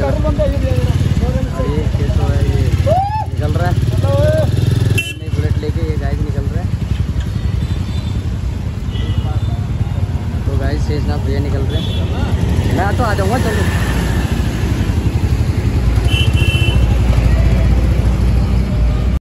ये खेत तो है, ये निकल रहा है, नई बुलेट लेके ये गाइस निकल रहा है। तो गाइस शेषनाथ भैया निकल रहे हैं, मैं तो आ जाऊँगा, चलो।